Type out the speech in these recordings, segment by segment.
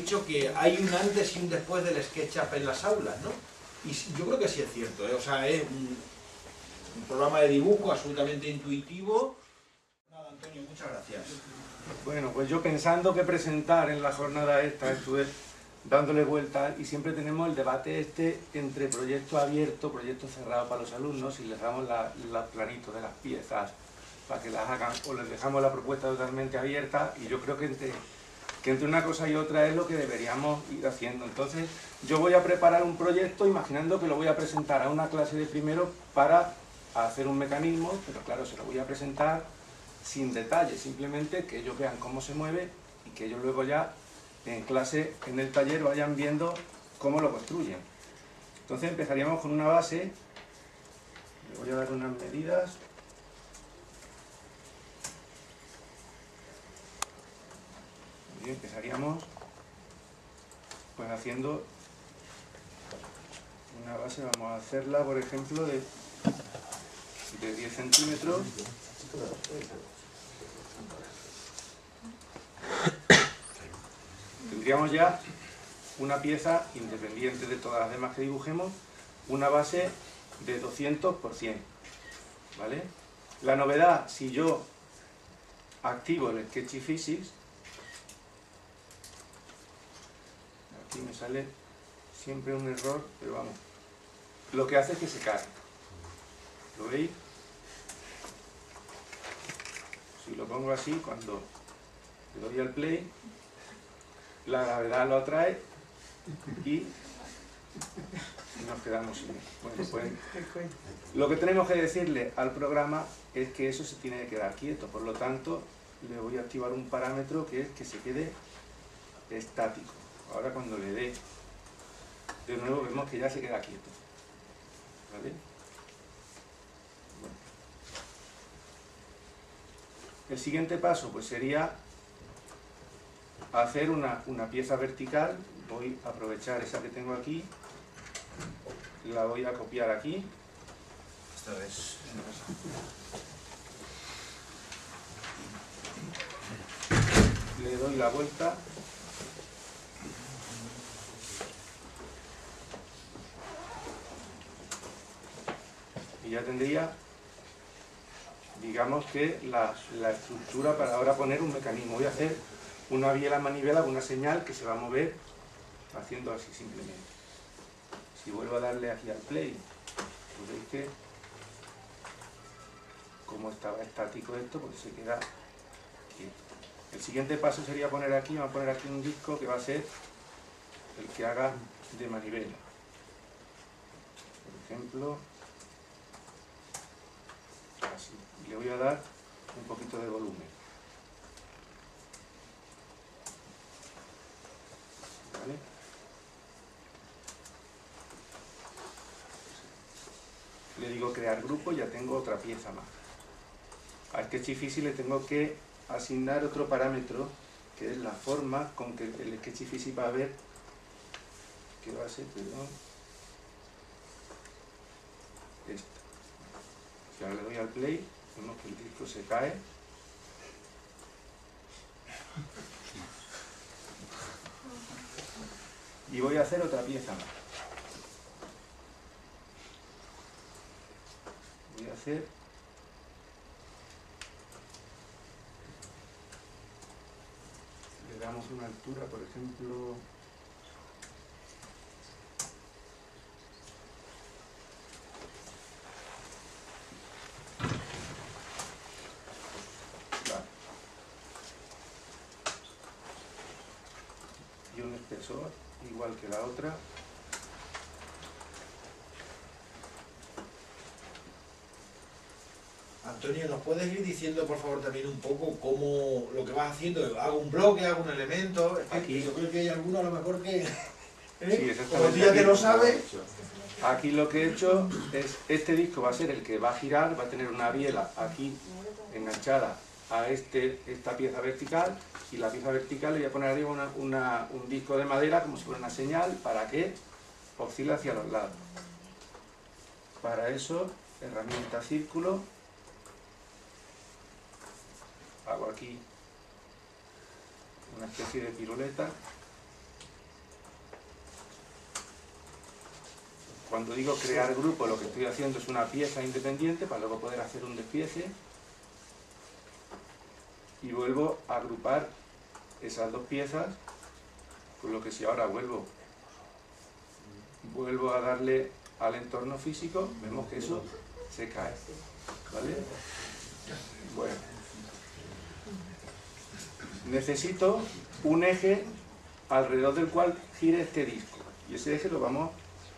dicho que hay un antes y un después del SketchUp en las aulas, ¿no? Y yo creo que sí es cierto, ¿eh? O sea, es un programa de dibujo absolutamente intuitivo. Nada, Antonio, muchas gracias. Bueno, pues yo pensando qué presentar en la jornada esta, estuve dándole vueltas y siempre tenemos el debate entre proyecto abierto, proyecto cerrado para los alumnos, y les damos los planitos de las piezas para que las hagan, o les dejamos la propuesta totalmente abierta, y yo creo que entre una cosa y otra es lo que deberíamos ir haciendo. Entonces yo voy a preparar un proyecto imaginando que lo voy a presentar a una clase de primero para hacer un mecanismo, pero claro, se lo voy a presentar sin detalle, simplemente que ellos vean cómo se mueve y que ellos luego ya en clase, en el taller, vayan viendo cómo lo construyen. Entonces empezaríamos con una base, le voy a dar unas medidas. Y empezaríamos pues haciendo una base, vamos a hacerla por ejemplo de 10 centímetros. Tendríamos ya una pieza independiente de todas las demás que dibujemos, una base de 200 por 100, ¿vale? La novedad, si yo activo el Sketchy Physics, aquí me sale siempre un error, pero vamos, lo que hace es que se cae. ¿Lo veis? Si lo pongo así, cuando le doy al play, la gravedad lo atrae y nos quedamos sin él. Bueno, pues lo que tenemos que decirle al programa es que eso se tiene que quedar quieto, por lo tanto le voy a activar un parámetro que es que se quede estático. Ahora cuando le dé de nuevo vemos que ya se queda quieto, ¿vale? Bueno. El siguiente paso pues sería hacer una pieza vertical. Voy a aprovechar esa que tengo aquí, la voy a copiar aquí. Esta vez. Le doy la vuelta. Y ya tendría, digamos que la estructura para ahora poner un mecanismo. Voy a hacer una biela manivela con una señal que se va a mover haciendo así simplemente. Si vuelvo a darle aquí al play, pues veis que como estaba estático esto, pues se queda quieto. El siguiente paso sería poner aquí, vamos a poner aquí un disco que va a ser el que haga de manivela. Por ejemplo, así. Y le voy a dar un poquito de volumen. ¿Vale? Le digo crear grupo y ya tengo otra pieza más. A Sketchy Physics le tengo que asignar otro parámetro, que es la forma con que el Sketchy Physics va a ver que va a ser, perdón, esta. Si ahora le doy al play, vemos que el disco se cae. Y voy a hacer otra pieza más. Voy a hacer le damos una altura, por ejemplo, vale, y un espesor igual que la otra. Antonio, ¿nos puedes ir diciendo por favor también un poco cómo lo que vas haciendo? ¿Hago un bloque, hago un elemento? Es que Aquí. yo creo que hay alguno a lo mejor que... Sí, exactamente. Como tú ya te lo sabes... Aquí lo que he hecho es, este disco va a ser el que va a girar, va a tener una biela aquí enganchada a esta pieza vertical, y la pieza vertical le voy a poner arriba un disco de madera como si fuera una señal para que oscile hacia los lados. Para eso, herramienta círculo, hago aquí una especie de piruleta Cuando digo crear grupo, lo que estoy haciendo es una pieza independiente para luego poder hacer un despiece. Y vuelvo a agrupar esas dos piezas, con lo que si ahora vuelvo a darle al entorno físico, vemos que eso se cae, ¿vale? Bueno, necesito un eje alrededor del cual gire este disco, y ese eje lo vamos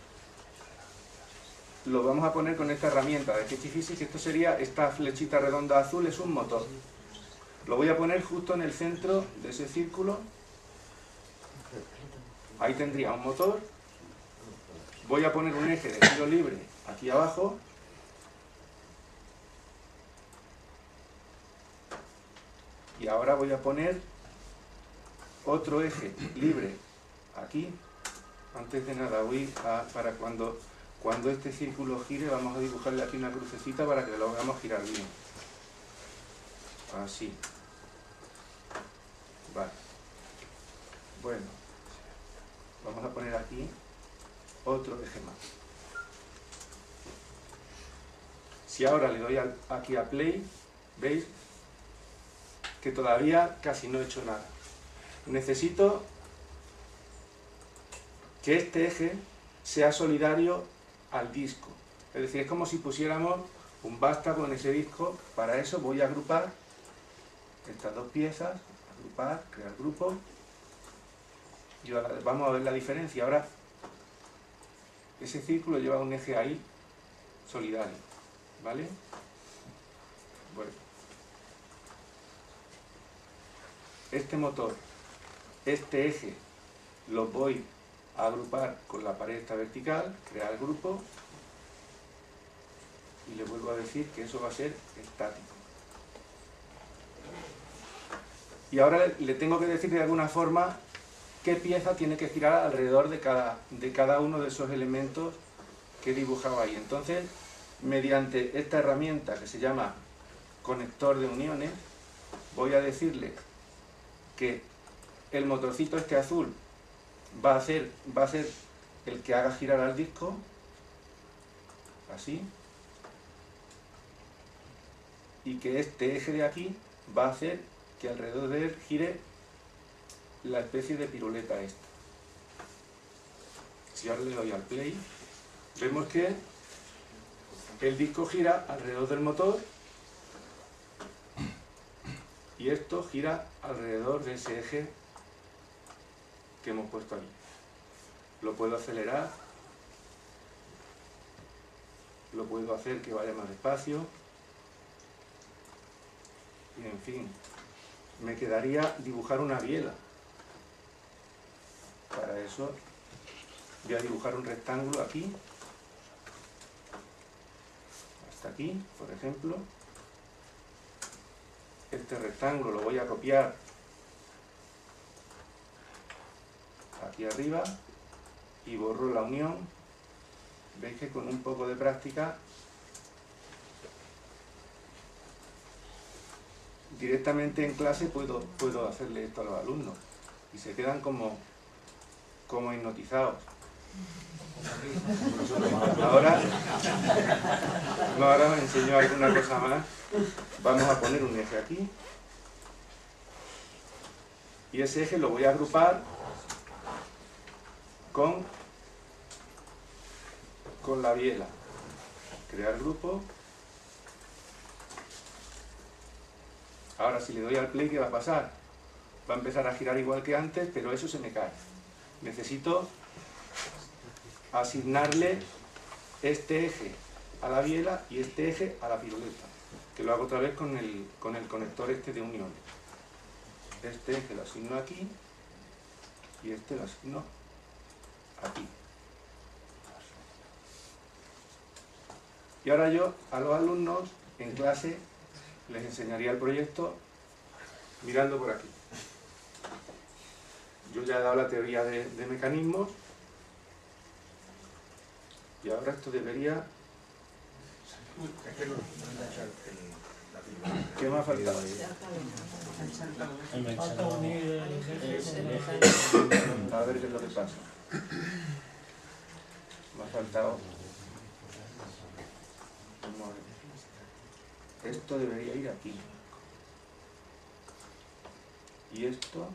a poner con esta herramienta de Sketch Physics. Esto sería, esta flechita redonda azul es un motor. Lo voy a poner justo en el centro de ese círculo. Ahí tendría un motor. Voy a poner un eje de giro libre aquí abajo. Y ahora voy a poner otro eje libre aquí. Antes de nada para cuando este círculo gire, vamos a dibujarle aquí una crucecita para que lo hagamos girar bien. Así. Vale. Bueno, vamos a poner aquí otro eje más. Si ahora le doy aquí a play, veis que todavía casi no he hecho nada. Necesito que este eje sea solidario al disco. Es decir, es como si pusiéramos un vástago en ese disco. Para eso voy a agrupar estas dos piezas, agrupar, crear grupo. Y ahora vamos a ver la diferencia. Ahora, ese círculo lleva un eje ahí solidario, ¿vale? Bueno. Este motor, este eje, los voy a agrupar con la pared esta vertical, crear grupo, y le vuelvo a decir que eso va a ser estático. Y ahora le tengo que decir de alguna forma qué pieza tiene que girar alrededor de cada uno de esos elementos que he dibujado ahí. Entonces, mediante esta herramienta que se llama conector de uniones, voy a decirle que el motorcito este azul va a ser el que haga girar al disco, así, y que este eje de aquí va a hacer que alrededor de él gire la especie de piruleta esta. Si ahora le doy al play, vemos que el disco gira alrededor del motor y esto gira alrededor de ese eje que hemos puesto aquí. Lo puedo acelerar, lo puedo hacer que vaya más despacio, y en fin, me quedaría dibujar una biela. Para eso voy a dibujar un rectángulo aquí, hasta aquí, por ejemplo. Este rectángulo lo voy a copiar aquí arriba y borro la unión. Veis que con un poco de práctica directamente en clase puedo hacerle esto a los alumnos y se quedan como hipnotizados. Ahora os enseño alguna cosa más. Vamos a poner un eje aquí y ese eje lo voy a agrupar con la biela. Crear grupo. Ahora si le doy al play, ¿qué va a pasar? Va a empezar a girar igual que antes, pero eso se me cae. Necesito asignarle este eje a la biela y este eje a la piruleta, que lo hago otra vez con el conector este de uniones. Este eje lo asigno aquí y este lo asigno aquí. Y ahora yo a los alumnos en clase les enseñaría el proyecto mirando por aquí. Yo ya he dado la teoría de mecanismos y ahora esto debería... ¿Qué me ha faltado? A ver qué es lo que pasa. Me ha faltado. Vamos a ver. Esto debería ir aquí. Y esto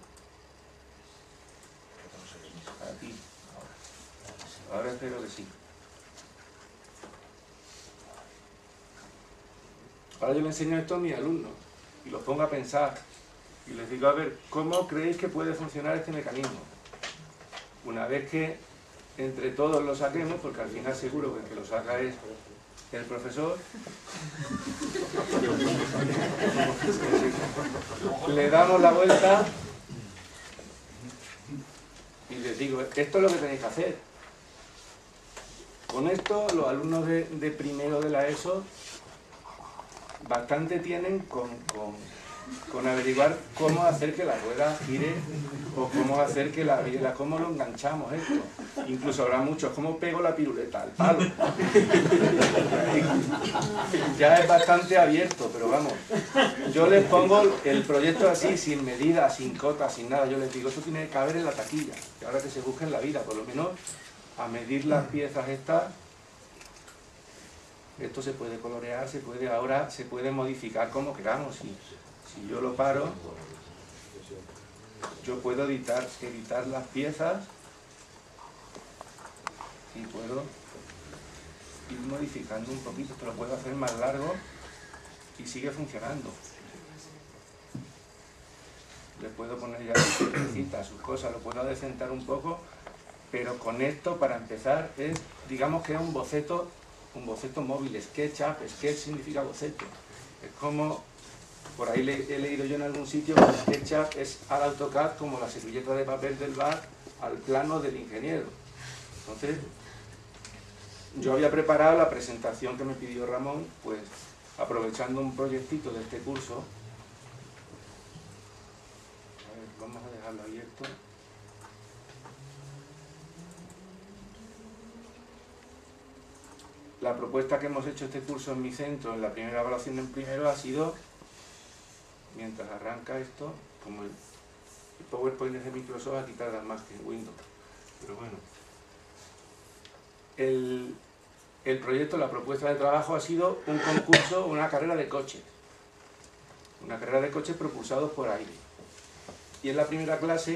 aquí. Ahora espero que sí. Ahora yo le enseño esto a mis alumnos y los pongo a pensar y les digo, a ver, ¿cómo creéis que puede funcionar este mecanismo? Una vez que entre todos lo saquemos, porque al final seguro que el que lo saca es el profesor, le damos la vuelta y les digo, esto es lo que tenéis que hacer. Con esto los alumnos de primero de la ESO bastante tienen con averiguar cómo hacer que la rueda gire o cómo hacer que la biela, cómo lo enganchamos esto. Incluso habrá muchos, cómo pego la piruleta al palo. Ya es bastante abierto, pero vamos, yo les pongo el proyecto así, sin medida, sin cotas, sin nada. Yo les digo, esto tiene que caber en la taquilla, que ahora que se busquen la vida, por lo menos a medir las piezas estas. Esto se puede colorear, ahora se puede modificar como queramos. Si yo lo paro, yo puedo editar las piezas y puedo ir modificando un poquito. Esto lo puedo hacer más largo y sigue funcionando. Le puedo poner ya sus piecitas, sus cosas, lo puedo adecentar un poco, pero con esto, para empezar, digamos que es un boceto móvil. SketchUp, sketch significa boceto. Es como, por ahí he leído yo en algún sitio que SketchUp es al AutoCAD como la servilleta de papel del bar al plano del ingeniero. Entonces, yo había preparado la presentación que me pidió Ramón, pues aprovechando un proyectito de este curso. A ver, vamos a dejarlo abierto. La propuesta que hemos hecho este curso en mi centro, en la primera evaluación en primero, ha sido, mientras arranca esto, como el PowerPoint es de Microsoft, aquí tardan más que en Windows. Pero bueno, el proyecto, la propuesta de trabajo ha sido un concurso, una carrera de coches. Una carrera de coches propulsados por aire. Y en la primera clase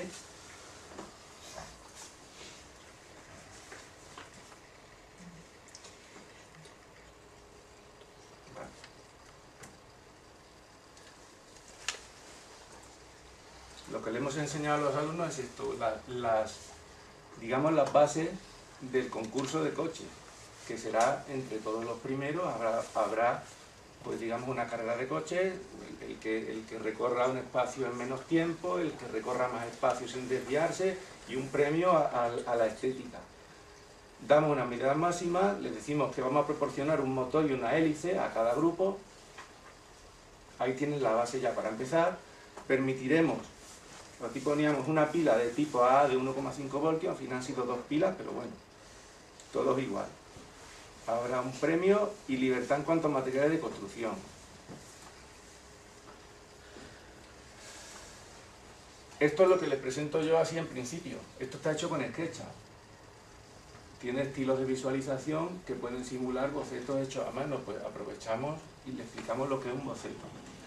lo que le hemos enseñado a los alumnos es esto, digamos las bases del concurso de coches, que será entre todos los primeros. Habrá pues digamos una carrera de coches, el que recorra un espacio en menos tiempo, el que recorra más espacio sin desviarse, y un premio a la estética. Damos una medida máxima, les decimos que vamos a proporcionar un motor y una hélice a cada grupo. Ahí tienen la base ya para empezar. Permitiremos, aquí poníamos una pila de tipo A de 1,5 voltios, al final han sido 2 pilas, pero bueno, todos igual. Habrá un premio y libertad en cuanto a materiales de construcción. Esto es lo que les presento yo así en principio. Esto está hecho con SketchUp. Tiene estilos de visualización que pueden simular bocetos hechos a mano. Pues aprovechamos y le explicamos lo que es un boceto.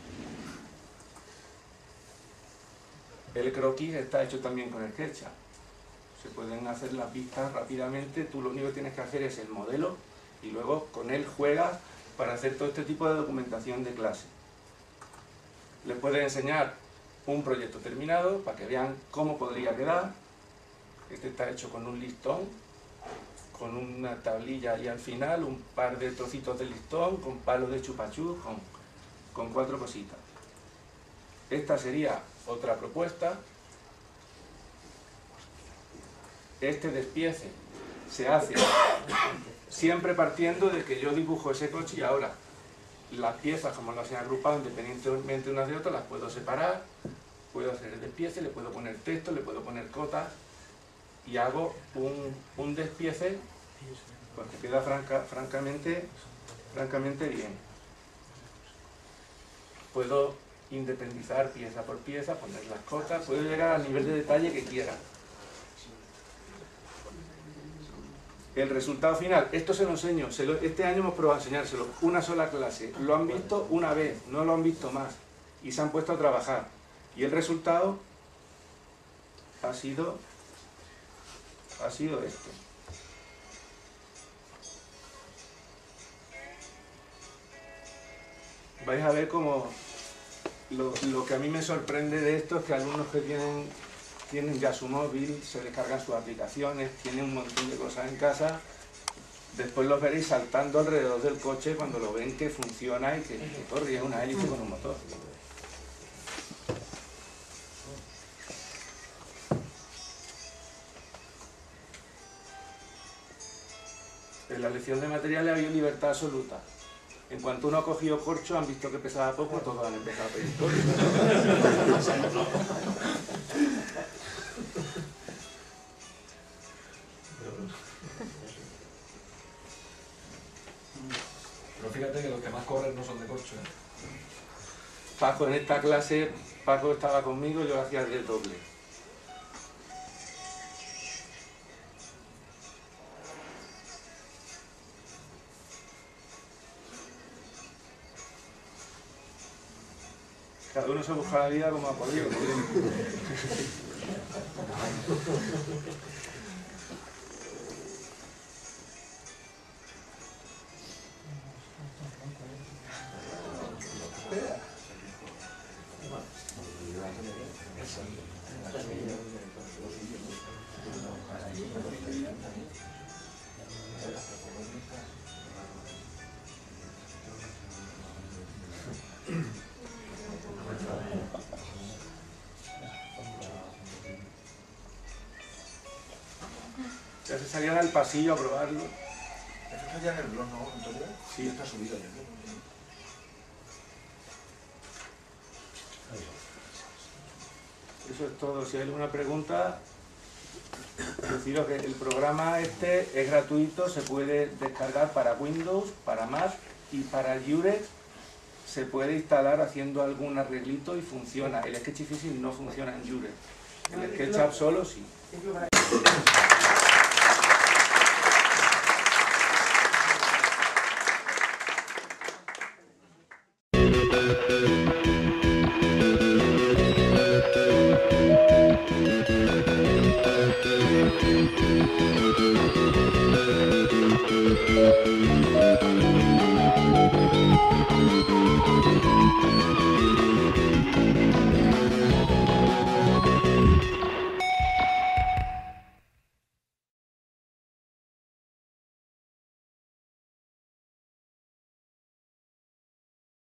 El croquis está hecho también con SketchUp. Se pueden hacer las vistas rápidamente. Tú lo único que tienes que hacer es el modelo y luego con él juegas para hacer todo este tipo de documentación de clase. Les puedes enseñar un proyecto terminado para que vean cómo podría quedar. Este está hecho con un listón, con una tablilla y al final un par de trocitos de listón, con palos de chupachú, con 4 cositas. Esta sería otra propuesta. Este despiece se hace siempre partiendo de que yo dibujo ese coche y ahora las piezas, como las he agrupado independientemente unas de otras, las puedo separar, puedo hacer el despiece, le puedo poner texto, le puedo poner cotas y hago un despiece pues que queda francamente bien. Puedo independizar pieza por pieza, poner las cotas, puedo llegar al nivel de detalle que quiera. El resultado final, esto se lo enseño, este año hemos probado a enseñárselo, una sola clase, lo han visto una vez, no lo han visto más, y se han puesto a trabajar. Y el resultado ha sido esto. Vais a ver cómo lo que a mí me sorprende de esto es que alumnos que tienen ya su móvil, se descargan sus aplicaciones, tienen un montón de cosas en casa, después los veréis saltando alrededor del coche cuando lo ven que funciona y que corre, es una hélice con un motor. En la lección de materiales había libertad absoluta. En cuanto uno ha cogido corcho, han visto que pesaba poco, todos han empezado a pedir corcho. Pero fíjate que los que más corren no son de corcho, ¿eh? Paco, en esta clase, Paco estaba conmigo, yo hacía el doble. Cada uno se busca la vida como ha podido. Ya se salían al pasillo a probarlo. ¿Eso está ya en el blog, no, Antonio? Sí. Está subido ya. Eso es todo. Si hay alguna pregunta, deciros que el programa este es gratuito, se puede descargar para Windows, para Mac y para Jurex. Se puede instalar haciendo algún arreglito y funciona. El Sketchfishing no funciona en Jurex. El SketchUp solo sí. Thank you.